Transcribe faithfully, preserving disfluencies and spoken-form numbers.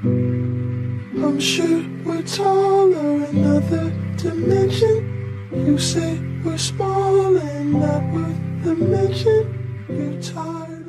I'm sure we're taller, another dimension. You say we're small and not worth the mention. You're tired